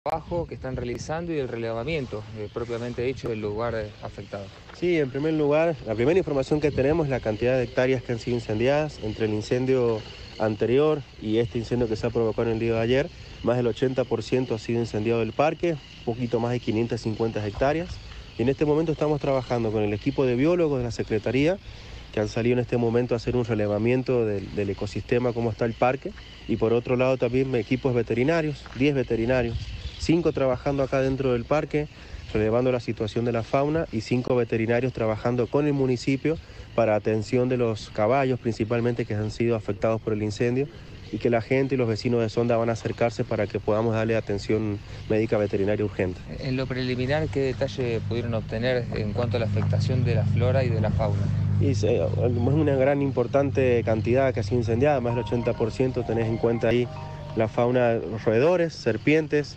trabajo que están realizando y el relevamiento propiamente dicho del lugar afectado. Sí, en primer lugar, la primera información que tenemos es la cantidad de hectáreas que han sido incendiadas entre el incendio anterior y este incendio que se ha provocado en el día de ayer. Más del 80% ha sido incendiado el parque, un poquito más de 550 hectáreas. Y en este momento estamos trabajando con el equipo de biólogos de la Secretaría, que han salido en este momento a hacer un relevamiento del ecosistema, cómo está el parque. Y por otro lado también equipos veterinarios, 10 veterinarios, 5 trabajando acá dentro del parque, relevando la situación de la fauna, y 5 veterinarios trabajando con el municipio para atención de los caballos principalmente que han sido afectados por el incendio, y que la gente y los vecinos de Sonda van a acercarse para que podamos darle atención médica veterinaria urgente. En lo preliminar, ¿qué detalle pudieron obtener en cuanto a la afectación de la flora y de la fauna? Y es una gran importante cantidad que ha sido incendiada, más del 80%, tenés en cuenta ahí la fauna, roedores, serpientes,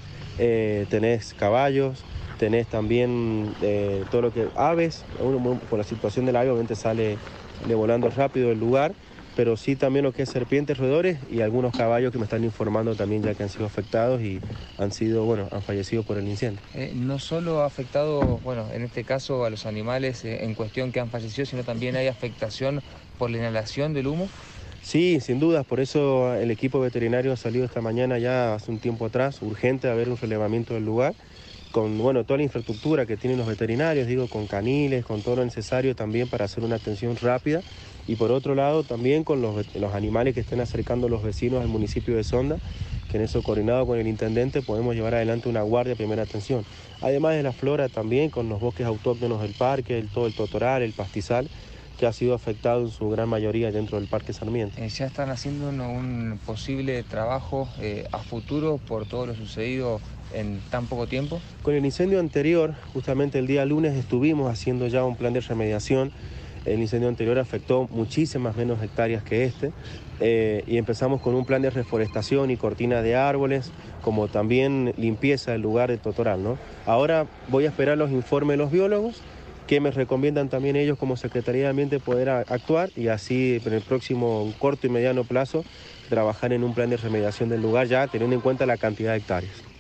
tenés caballos, tenés también todo lo que aves. Uno, por la situación del ave obviamente sale volando rápido del lugar, pero sí también lo que es serpientes, roedores y algunos caballos que me están informando también ya que han sido afectados y han fallecido por el incendio. No solo ha afectado, bueno, en este caso a los animales en cuestión que han fallecido, sino también hay afectación por la inhalación del humo. Sí, sin dudas, por eso el equipo veterinario ha salido esta mañana ya hace un tiempo atrás, urgente, a ver un relevamiento del lugar, con toda la infraestructura que tienen los veterinarios, digo, con caniles, con todo lo necesario también para hacer una atención rápida, y por otro lado también con los animales que estén acercando los vecinos al municipio de Sonda, que en eso coordinado con el intendente podemos llevar adelante una guardia de primera atención. Además de la flora también con los bosques autóctonos del parque, todo el totoral, el pastizal, que ha sido afectado en su gran mayoría dentro del Parque Sarmiento. ¿Ya están haciendo un posible trabajo a futuro por todo lo sucedido en tan poco tiempo? Con el incendio anterior, justamente el día lunes estuvimos haciendo ya un plan de remediación. El incendio anterior afectó muchísimas menos hectáreas que este, y empezamos con un plan de reforestación y cortina de árboles, como también limpieza del lugar de Totoral, ¿no? Ahora voy a esperar los informes de los biólogos, que me recomiendan también ellos como Secretaría de Ambiente poder actuar, y así en el próximo corto y mediano plazo trabajar en un plan de remediación del lugar, ya teniendo en cuenta la cantidad de hectáreas.